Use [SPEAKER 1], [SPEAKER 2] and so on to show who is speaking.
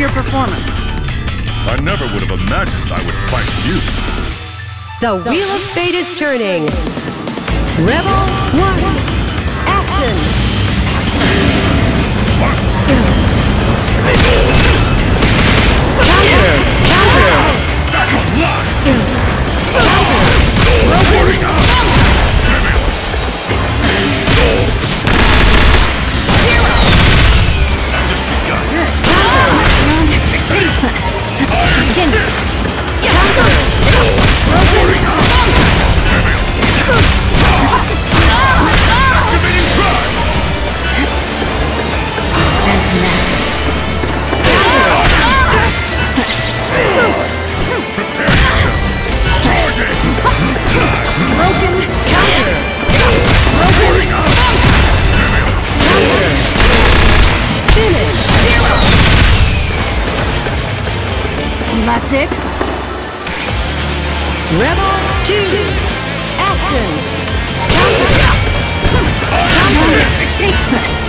[SPEAKER 1] your performance.
[SPEAKER 2] I never would have imagined I would fight you.
[SPEAKER 3] The Wheel of Fate is turning. Rebel 1. Action! Counter!
[SPEAKER 2] Back online!
[SPEAKER 3] Broken!
[SPEAKER 2] That just begun. Activating drive! Prepare yourself! Charging!
[SPEAKER 3] Broken! Counter!
[SPEAKER 2] Broken!
[SPEAKER 3] Finish!
[SPEAKER 1] That's it?
[SPEAKER 3] Rebel 2. Action!
[SPEAKER 1] Take that!